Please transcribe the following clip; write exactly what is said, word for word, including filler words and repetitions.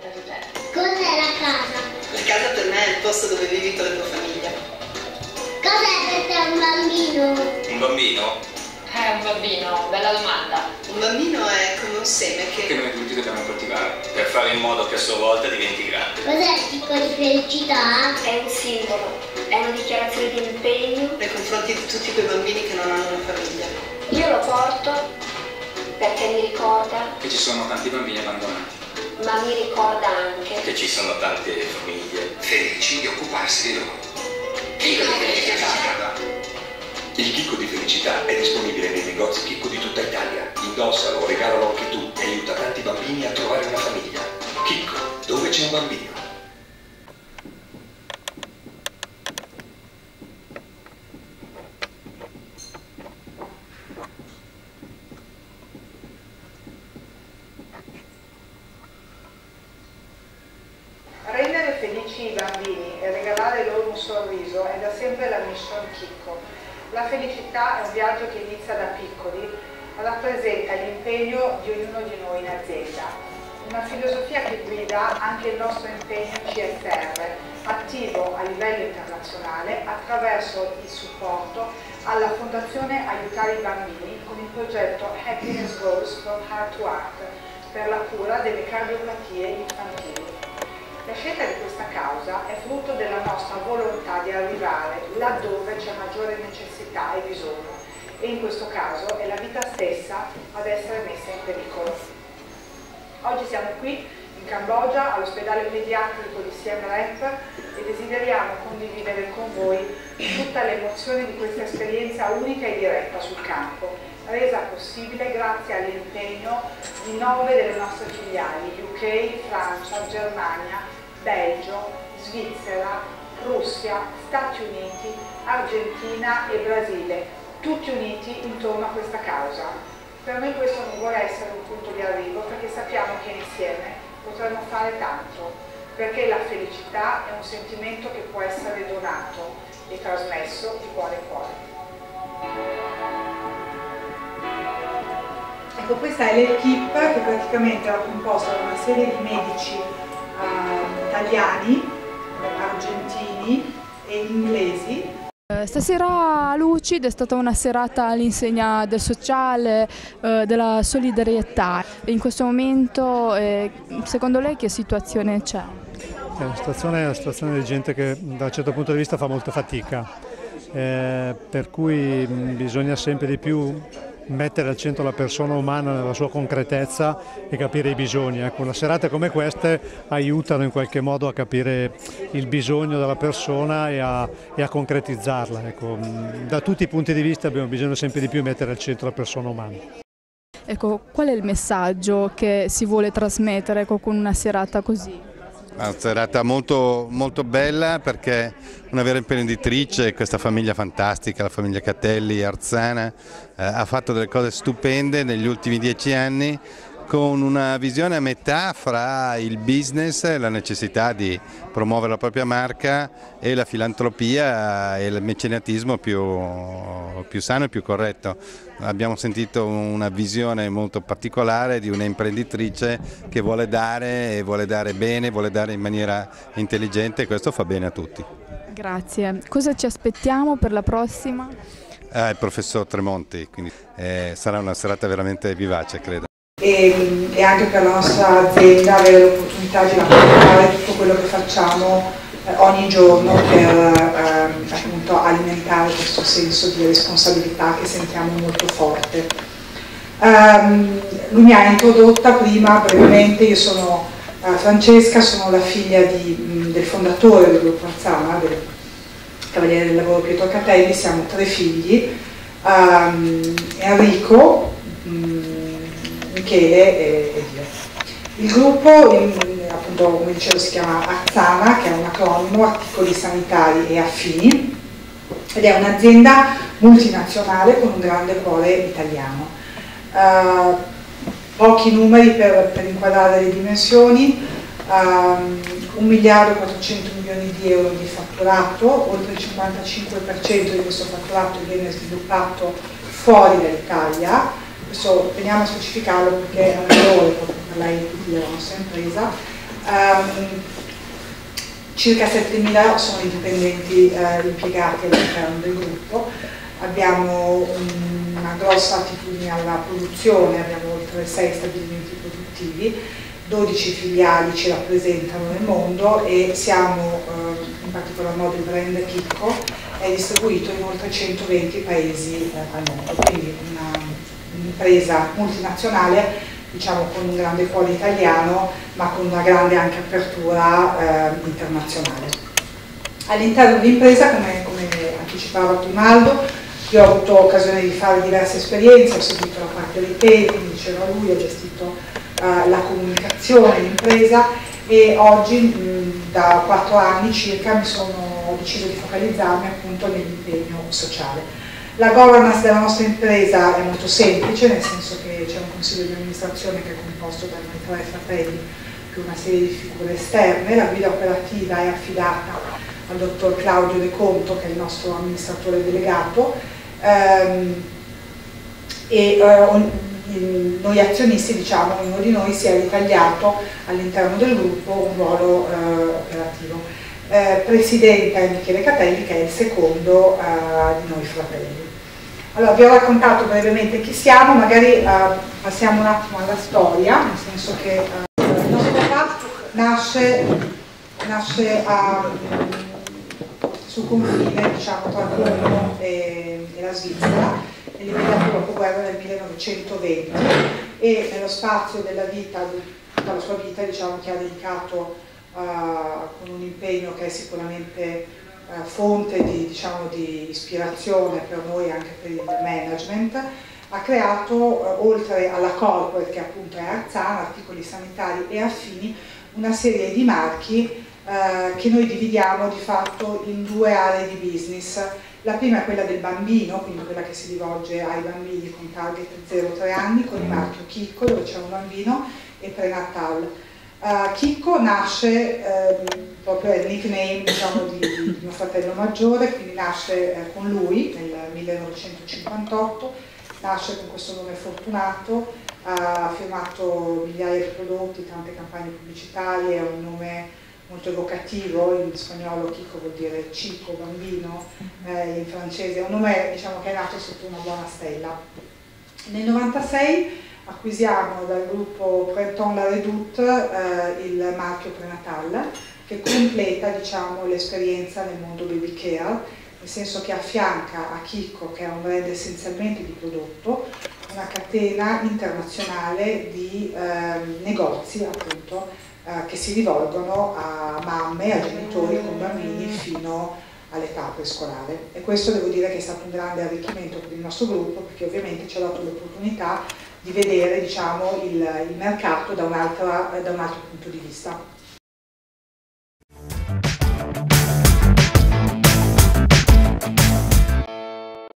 per te? Cos'è la casa? La casa per me è il posto dove vivi con la tua famiglia. Cos'è per te un bambino? Un bambino? Eh, un bambino, bella domanda. Un bambino è come un seme che... che noi tutti dobbiamo coltivare per fare in modo che a sua volta diventi grande. Cos'è il picco di felicità? È un simbolo, è una dichiarazione di impegno. nei confronti di tutti quei bambini che non hanno una famiglia. Io lo porto perché mi ricorda, Che ci sono tanti bambini abbandonati. ma mi ricorda anche Che ci sono tante famiglie felici di occuparsi di loro. Chicco di felicità. Il chicco di felicità è disponibile nei negozi Chicco di tutta Italia. Indossalo, regalalo anche tu e aiuta tanti bambini a trovare una famiglia. Chicco, dove c'è un bambino. Rendere felici i bambini e regalare loro un sorriso è da sempre la mission Chicco. La felicità è un viaggio che inizia da piccoli, rappresenta l'impegno di ognuno di noi in azienda. Una filosofia che guida anche il nostro impegno C S R, attivo a livello internazionale attraverso il supporto alla Fondazione Aiutare i Bambini con il progetto Happiness Goes from Heart to Heart per la cura delle cardiopatie infantili. La scelta di questa causa è frutto della nostra volontà di arrivare laddove c'è maggiore necessità e bisogno, e in questo caso è la vita stessa ad essere messa in pericolo. Oggi siamo qui in Cambogia all'ospedale pediatrico di Siem Reap e desideriamo condividere con voi tutta l'emozione di questa esperienza unica e diretta sul campo, resa possibile grazie all'impegno di nove delle nostre filiali, U K, Francia, Germania, Belgio, Svizzera, Russia, Stati Uniti, Argentina e Brasile, tutti uniti intorno a questa causa. Per noi questo non vuole essere un punto di arrivo, perché sappiamo che insieme potremo fare tanto, perché la felicità è un sentimento che può essere donato e trasmesso di cuore a cuore. Ecco, questa è l'equipe che praticamente era composta da una serie di medici eh, italiani, argentini e inglesi. Stasera Lucid è stata una serata all'insegna del sociale, eh, della solidarietà. In questo momento, eh, secondo lei, che situazione c'è? È una situazione, una situazione di gente che da un certo punto di vista fa molta fatica, eh, per cui bisogna sempre di più mettere al centro la persona umana nella sua concretezza e capire i bisogni. Ecco, una serate come queste aiutano in qualche modo a capire il bisogno della persona e a, e a concretizzarla. Ecco, da tutti i punti di vista abbiamo bisogno sempre di più di mettere al centro la persona umana. Ecco, qual è il messaggio che si vuole trasmettere con una serata così? Una serata molto, molto bella, perché una vera imprenditrice, questa famiglia fantastica, la famiglia Catelli Arzana, eh, ha fatto delle cose stupende negli ultimi dieci anni, con una visione a metà fra il business e la necessità di promuovere la propria marca e la filantropia e il mecenatismo più, più sano e più corretto. Abbiamo sentito una visione molto particolare di un'imprenditrice che vuole dare e vuole dare bene, vuole dare in maniera intelligente, e questo fa bene a tutti. Grazie. Cosa ci aspettiamo per la prossima? Eh, il professor Tremonti, quindi eh, sarà una serata veramente vivace, credo. E, e anche per la nostra azienda avere l'opportunità di raccontare tutto quello che facciamo eh, ogni giorno per eh, appunto alimentare questo senso di responsabilità che sentiamo molto forte. Um, lui mi ha introdotta prima brevemente. Io sono uh, Francesca, sono la figlia di, mh, del fondatore del gruppo Arzana, del Cavaliere del Lavoro Pietro Catelli. Siamo tre figli, um, Enrico, mh, Michele e, e io. Il gruppo, in, appunto, come dicevo, si chiama Arzana, che è un acronimo, articoli sanitari e affini, ed è un'azienda multinazionale con un grande cuore italiano. Uh, pochi numeri per, per inquadrare le dimensioni: um, un miliardo e quattrocento milioni di euro di fatturato, oltre il cinquantacinque per cento di questo fatturato viene sviluppato fuori dall'Italia. Questo teniamo a specificarlo perché è un valore per lei e tutti della nostra impresa. Um, circa settemila sono i dipendenti eh, impiegati all'interno del gruppo, abbiamo um, una grossa attitudine alla produzione, abbiamo oltre sei stabilimenti produttivi, dodici filiali ci rappresentano nel mondo e siamo, eh, in particolar modo il brand Chicco, è distribuito in oltre centoventi paesi eh, al mondo, quindi un'impresa multinazionale, diciamo con un grande cuore italiano ma con una grande anche apertura eh, internazionale. All'interno dell'impresa, come, come anticipava prima Aldo, io ho avuto occasione di fare diverse esperienze, ho seguito la parte retail, come diceva lui, ho gestito eh, la comunicazione, l'impresa e oggi mh, da quattro anni circa mi sono, ho deciso di focalizzarmi appunto nell'impegno sociale. La governance della nostra impresa è molto semplice, nel senso che c'è un consiglio di amministrazione che è composto da noi tre fratelli più una serie di figure esterne. La guida operativa è affidata al dottor Claudio De Conto, che è il nostro amministratore delegato, ehm, e eh, noi azionisti, diciamo, ognuno di noi si è ritagliato all'interno del gruppo un ruolo eh, operativo. Eh, presidente è Michele Catelli, che è il secondo eh, di noi fratelli. Allora, vi ho raccontato brevemente chi siamo, magari eh, passiamo un attimo alla storia, nel senso che eh, il nostro papà nasce, nasce a, sul confine, diciamo, tra Como e, e la Svizzera, nell'immediato dopoguerra del millenovecentoventi, e nello spazio della vita, tutta la sua vita, diciamo, che ha dedicato uh, con un impegno che è sicuramente Uh, fonte di, diciamo, di ispirazione per noi anche per il management, ha creato, uh, oltre alla corporate che appunto è Arzana, articoli sanitari e affini, una serie di marchi uh, che noi dividiamo di fatto in due aree di business. La prima è quella del bambino, quindi quella che si rivolge ai bambini con target zero tre anni, con il marchio Chicco, dove c'è un bambino, e prenatal. Uh, Chicco nasce, eh, proprio è il nickname, diciamo, di, di mio fratello maggiore, quindi nasce eh, con lui nel millenovecentocinquantotto, nasce con questo nome fortunato, ha firmato migliaia di prodotti, tante campagne pubblicitarie, è un nome molto evocativo, in spagnolo Chicco vuol dire cico, bambino, eh, in francese è un nome, diciamo, che è nato sotto una buona stella. Nel novantasei acquisiamo dal gruppo Printemps La Redoute eh, il marchio Prenatal, che completa, diciamo, l'esperienza nel mondo baby care, nel senso che affianca a Chicco, che è un brand essenzialmente di prodotto, una catena internazionale di eh, negozi appunto eh, che si rivolgono a mamme, a genitori con bambini fino all'età prescolare, e questo devo dire che è stato un grande arricchimento per il nostro gruppo, perché ovviamente ci ha dato l'opportunità di vedere, diciamo, il, il mercato da un, altro, da un altro punto di vista.